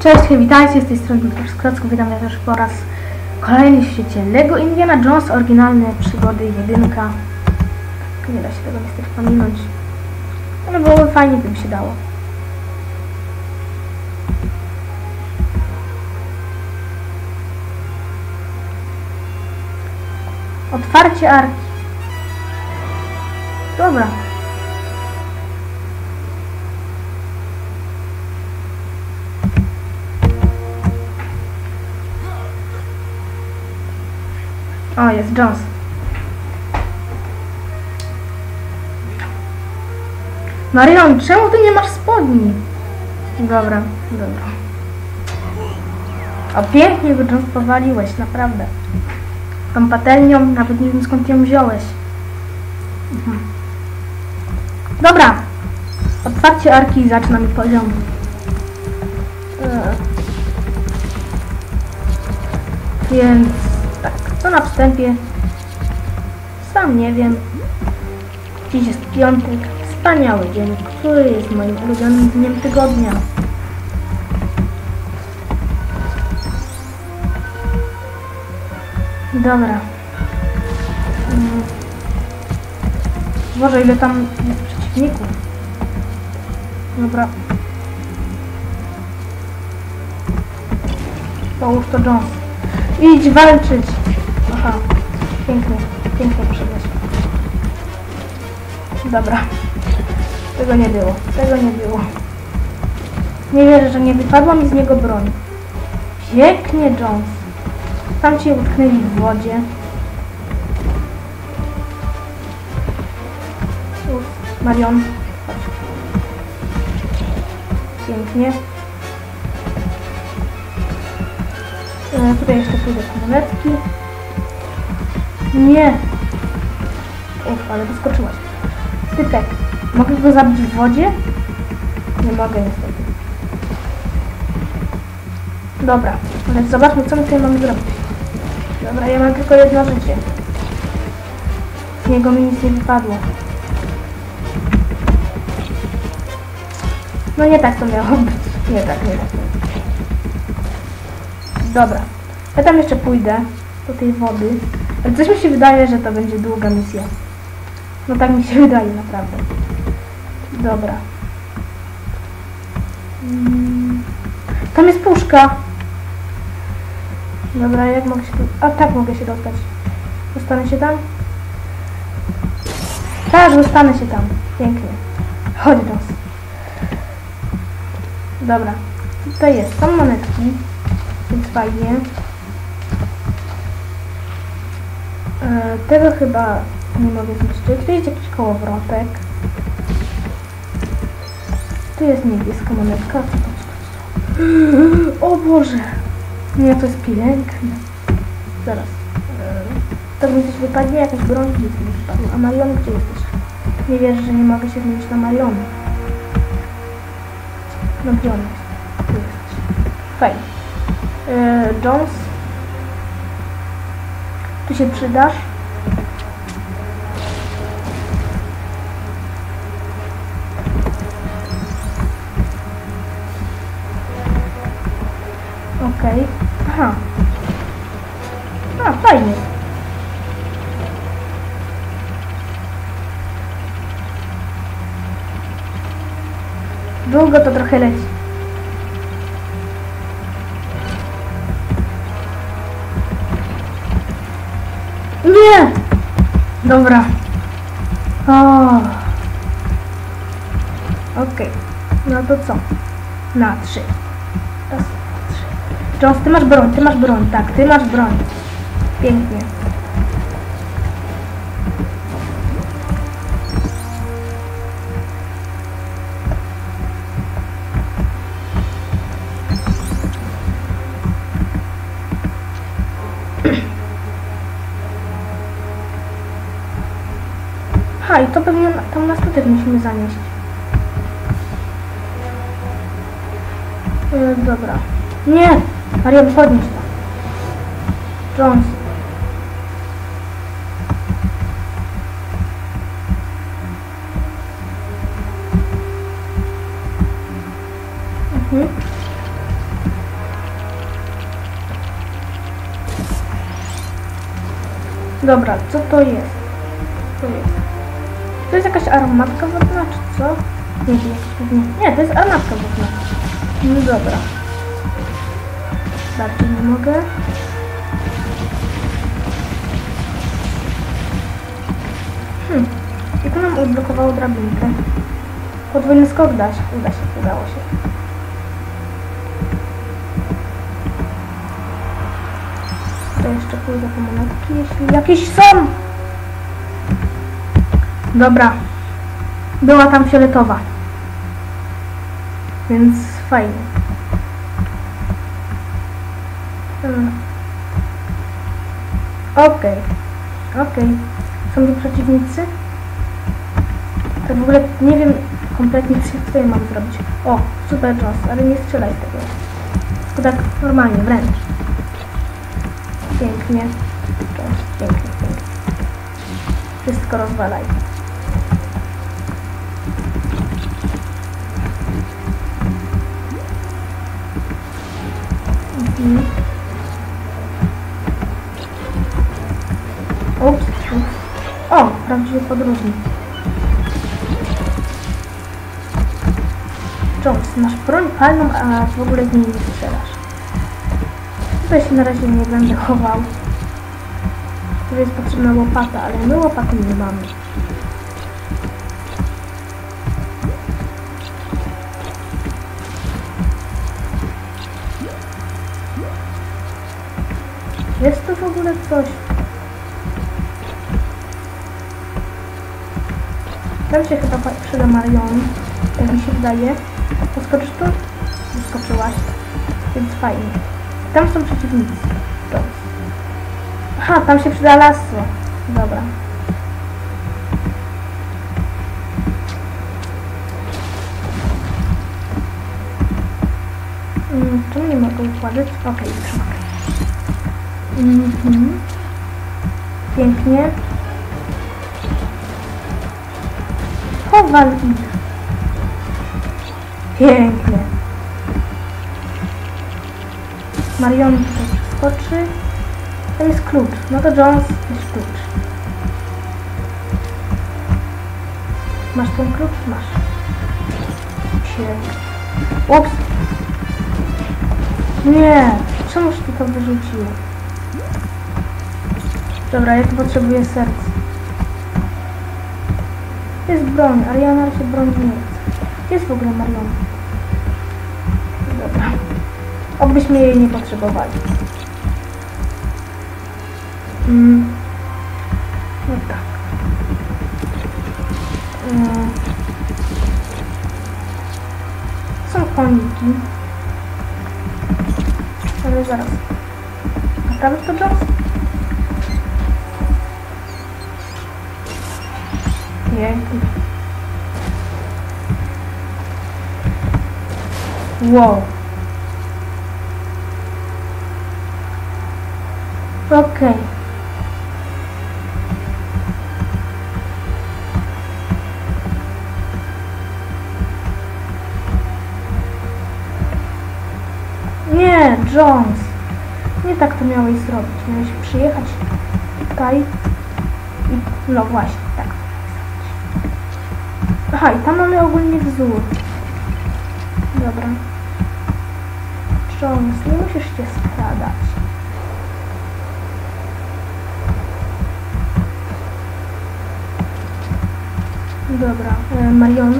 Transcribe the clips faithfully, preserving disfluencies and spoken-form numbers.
Cześć, witajcie, z tej strony Wiktor Skrocku, witam was też po raz kolejny w świecie LEGO Indiana Jones, oryginalne przygody jedynka. Nie da się tego niestety pominąć, ale byłoby fajnie, gdyby się dało. Otwarcie arki. Dobra. O, jest Jones. Marion, czemu ty nie masz spodni? Dobra, dobra. O, pięknie go Jones powaliłeś, naprawdę. Tą patelnią, nawet nie wiem skąd ją wziąłeś. Mhm. Dobra. Otwarcie arki i zaczynamy poziom. Więc tak, to na wstępie. Sam nie wiem. Dziś jest piątek. Wspaniały dzień, który jest moim ulubionym dniem tygodnia. Dobra. Hmm. Boże, ile tam jest przeciwników. Dobra. Połóż to Jones. Idź walczyć. Aha. Pięknie. Pięknie poszedłeś. Dobra. Tego nie było. Tego nie było. Nie wierzę, że nie wypadła mi z niego broń. Pięknie, Jones. Tam cię utknęli w wodzie. Uf, Marion. Chodź. Pięknie. E, tutaj jeszcze pójdę po monetki. Nie. Uf, ale wyskoczyłaś. Typek. Mogę go zabić w wodzie? Nie mogę niestety. Dobra, ale zobaczmy, co my tutaj mamy zrobić. Dobra, ja mam tylko jedno życie. Z niego mi nic nie wypadło. No nie tak to miało być. Nie tak, nie tak. Dobra. Ja tam jeszcze pójdę do tej wody. Ale coś mi się wydaje, że to będzie długa misja. No tak mi się wydaje, naprawdę. Dobra. Hmm. Tam jest puszka. Dobra, jak mogę się tu... A tak mogę się dostać. Dostanę się tam? Tak, dostanę się tam. Pięknie. Chodź do nas. Dobra. Tutaj jest. Są monetki. Więc fajnie. E, tego chyba nie mogę zniszczyć. Tu jest jakiś kołowrotek. Tu jest niebieska monetka. O Boże! Nie, to jest piękne. Zaraz. To mi coś wypadnie, jakaś broń nic mi wypadła. A Marion, gdzie jesteś? Nie wierzę, że nie mogę się zmienić na Marion. No gdzie on jest? Tu jesteś. Fajnie. Yy, Jones. Tu się przydasz. Okej. Okay. Aha. A, fajnie. Długo to trochę leci. Nie! Dobra. O. Okej. Okay. No to co? Na trzy. Raz. Jones, ty masz broń, ty masz broń, tak, ty masz broń. Pięknie. Ha, i to pewnie tam nas tutaj musimy zanieść. Yy, dobra. Nie! Maria, podnieś to. Jones. Mhm. Dobra, co to jest? Co to jest? To jest jakaś armatka wodna, czy co? Nie, to jakiś pewnie... Nie, to jest armatka wodna. No dobra. Bardziej nie mogę. Hmm. I to nam odblokowało drabinkę. Podwójny skok da się, uda się, udało się. To jeszcze pójdę po monetki, jeśli jakieś są! Dobra. Była tam fioletowa. Więc fajnie. Hmm. Okej. Okay. Okej. Okay. Są tu przeciwnicy? Tak w ogóle nie wiem kompletnie, co ja tutaj mam zrobić. O, super Jones, ale nie strzelaj z tego. Tylko tak normalnie, wręcz. Pięknie. Jones, pięknie, pięknie. Wszystko rozwalaj. Mhm. Ups, ups. O, prawdziwy podróżnik. Jones, masz broń palną, a w ogóle z niej nie strzelasz. Tutaj się na razie nie będę chował. Tu jest potrzebna łopata, ale my łopaty nie mamy. Jest tu w ogóle coś? Tam się chyba przyda Marion, jak mi się wydaje. Poskoczysz tu? Wyskoczyłaś. Więc fajnie. Tam są przeciwnicy. Jones. Aha, tam się przyda lasso. Dobra. Hmm, czemu nie mogę układać? Okej, okay, już mogę. Mhm. Pięknie. Powal ich. Pięknie. Marion tutaj przeskoczy. To jest klucz. No to Jones jest klucz. Masz ten klucz? Masz. Pięknie. Ups. Nie. Czemuż ty to wyrzucił? Dobra, ja tu potrzebuję serc. Jest broń, ale ja na razie broń nie chcę. Jest w ogóle Marion. Dobra. Obyśmy jej nie potrzebowali. Mm. No tak. Mm. Są koniki. Ale zaraz. Naprawdę to Jones? Pięknie. Wow. Okej. Okay. Nie, Jones. Nie tak to miałeś zrobić. Miałeś przyjechać tutaj i... No właśnie, tak. Aha, i tam mamy ogólnie wzór. Dobra. Jones, nie musisz się skradać. Dobra, e, Marion.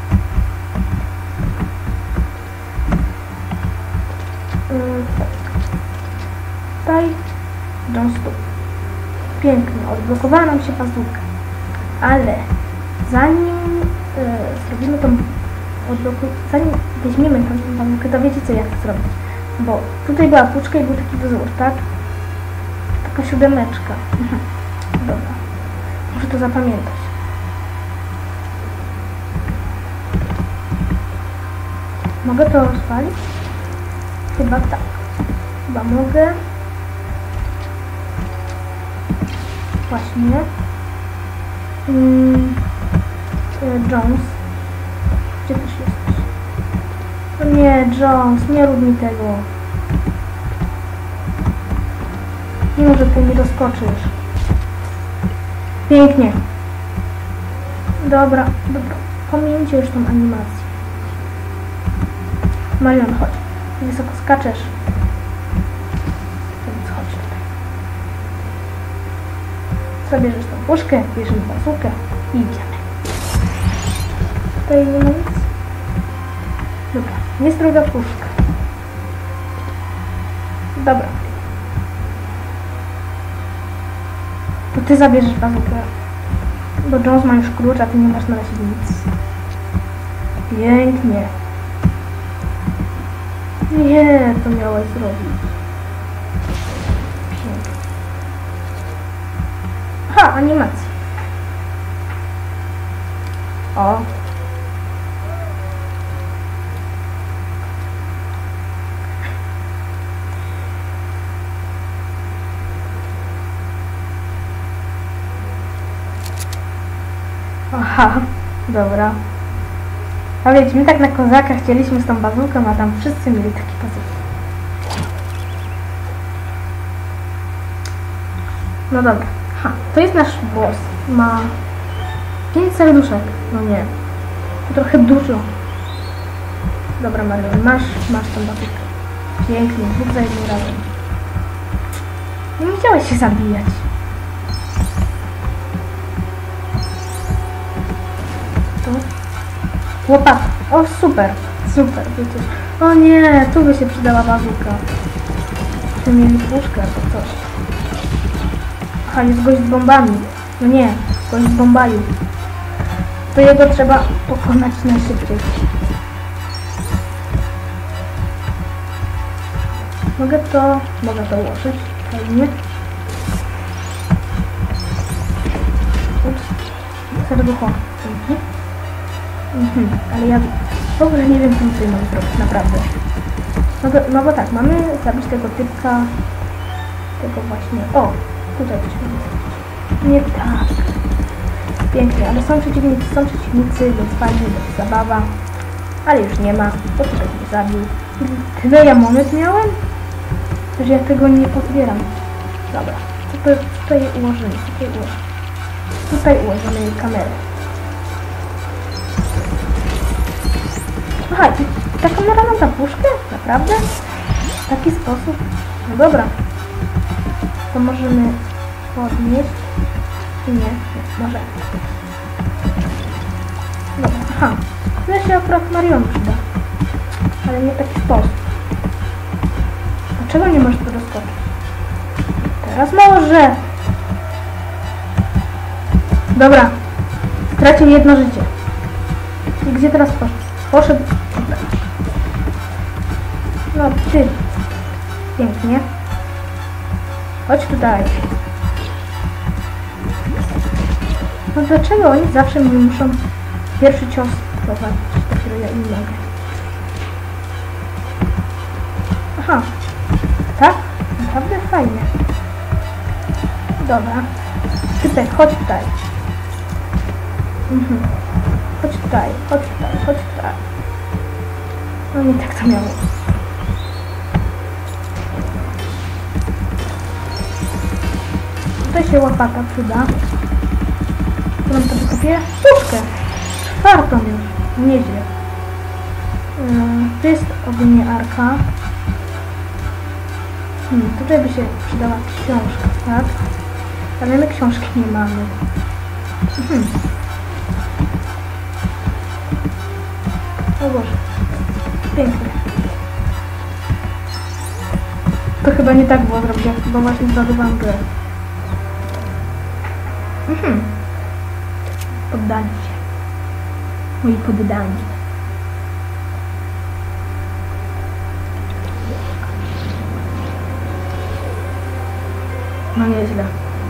E, tak. Tutaj. Jones tu. Pięknie, odblokowała nam się bazuka. Ale zanim e, zrobimy tą odbloku... zanim weźmiemy tą bazukę, to wiecie co ja chcę zrobić. Bo tutaj była puczka i był taki wzór, tak? Taka siódemeczka. Mhm. Dobra. Muszę to zapamiętać. Mogę to rozwalić? Chyba tak. Chyba mogę. Właśnie. Mm. Jones. Gdzie też jesteś? No nie, Jones, nie rób mi tego. Nie może ty nie doskoczysz. Pięknie. Dobra, dobra. Pomijcie już tą animację. Marion, chodź. Wysoko skaczesz. Więc chodź tutaj. Zabierzesz tą puszkę, bierzemy bazookę i idziemy. Tutaj nie ma nic. Dobra, jest druga puszka. Dobra. To ty zabierzesz bazookę. Bo Jones ma już klucz, a ty nie masz na razie nic. Pięknie. Nie, to miałeś zrobić. Pięknie. Ha, animacja. O. Aha, dobra. A wiecie, my tak na kozaka chcieliśmy z tą bazooką, a tam wszyscy mieli takie bazooki. No dobra. Ha, to jest nasz boss. Ma pięć serduszek. No nie. To trochę dużo. Dobra, Marion, masz, masz tą bazookę. Pięknie, dwóch za jednym razem. Nie chciałeś się zabijać. Łopata. O, super. Super. Wiecie. O nie, tu by się przydała bazooka. Czy mieli puszkę albo coś. Aha, jest gość z bombami. No nie, gość z bombaju. To jego trzeba pokonać najszybciej. Mogę to... Mogę to ułożyć. Fajnie. Ups. Serducho. Dzięki. Mhm, ale ja w ogóle nie wiem, co tutaj mam zrobić, naprawdę. No bo, no bo tak, mamy zabić tego typka, tego właśnie, o, tutaj coś mamy zrobić. Nie tak. Pięknie, ale są przeciwnicy, są przeciwnicy, więc fajnie, jest zabawa. Ale już nie ma, bo ktoś mnie zabił. Tyle ja monet miałem? Że ja tego nie pozbieram. Dobra, tutaj, tutaj ułożymy, tutaj ułożymy. Tutaj ułożymy kamerę. Aha, i ta kamera ma za puszkę? Naprawdę? W taki sposób? No dobra. To możemy podnieść. Czy nie? Nie, może. Dobra, aha. Tyle się akurat Marion przyda. Ale nie w taki sposób. Dlaczego nie możesz tu doskoczyć? Teraz może! Dobra. Stracił jedno życie. I gdzie teraz poszedł? Poszedł. No ty. Pięknie. Chodź tutaj. No dlaczego oni zawsze mi muszą pierwszy cios prowadzić? Dopiero ja im mogę. Aha. Tak? Naprawdę fajnie. Dobra. Typek, chodź tutaj. Mhm. Chodź tutaj, chodź tutaj, chodź tutaj. No nie tak to miało. Tutaj się łopata przyda. Którą to wykopię? Puszkę! Czwartą już. Nieźle. Yy, tu jest ogólnie arka. Hmm, tutaj by się przydała książka, tak? Ale my książki nie mamy. Mhm. O Boże. Pięknie. To chyba nie tak było zrobić, jak chyba właśnie zbadowałam grę. Mhm. Poddali się. Moi poddani. No nieźle.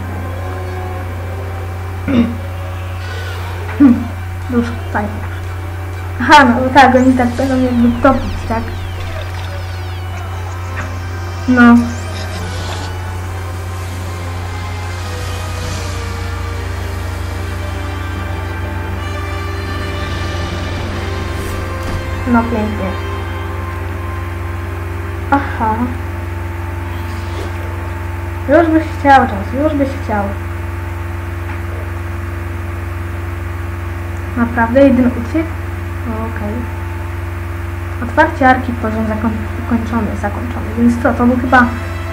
Już fajnie. Aha, no tak, oni tak będą jakby topić, tak? No. No pięknie. Aha. Już byś chciał czas, już byś chciał. Naprawdę? Jeden uciekł? Okej. Okay. Otwarcie arki, poziom zakończony, zakończony. Więc co, to był chyba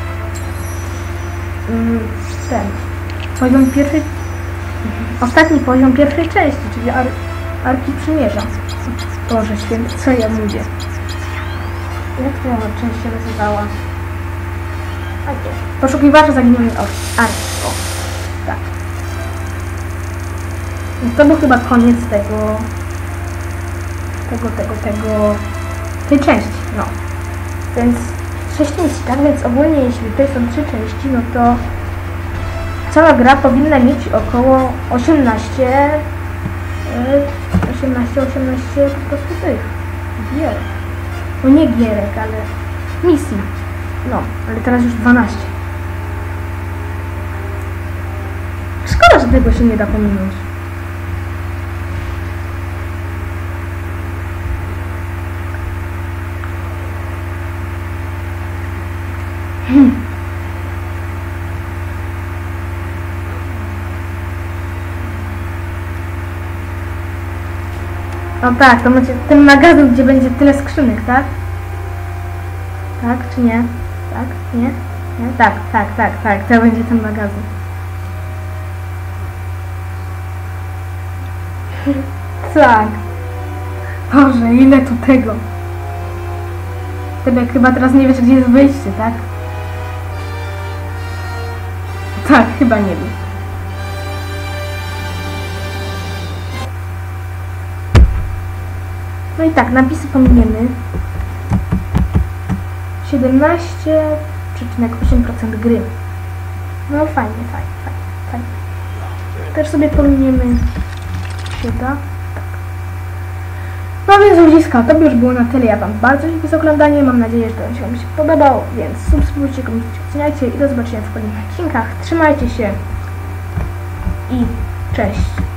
mm, ten poziom pierwszy, ostatni poziom pierwszej części, czyli ar, Arki Przymierza. Boże święty, co ja mówię? Jak to ja część się nazywała? Tak jest. Poszukiwacza zaginionej Arki. O, tak. Więc to był chyba koniec tego, tego, tego, tego, tej części, no. Więc sześć misji, tak? Więc ogólnie jeśli tutaj są trzy części, no to cała gra powinna mieć około osiemnaście, osiemnaście, osiemnaście po prostu tych gier. No nie gierek, ale misji. No, ale teraz już dwanaście. Szkoda, że tego się nie da pominąć. Hmm. No tak, to macie ten magazyn, gdzie będzie tyle skrzynek, tak? Tak, czy nie? Tak, nie? Nie? Tak, tak, tak, tak, to będzie ten magazyn. Tak. Boże, ile tu tego. Tebek chyba teraz nie wiesz, gdzie jest wyjście, tak? Tak, chyba nie wiem. No i tak, napisy pominiemy. siedemnaście przecinek osiem procent gry. No fajnie, fajnie, fajnie, fajnie. Też sobie pominiemy. Się da? Tak. No więc ludziska, to by już było na tyle. Ja wam bardzo dziękuję za oglądanie. Mam nadzieję, że to wam się podobał. Więc subskrybujcie, komentujcie, oceniajcie i do zobaczenia w kolejnych odcinkach. Trzymajcie się i cześć.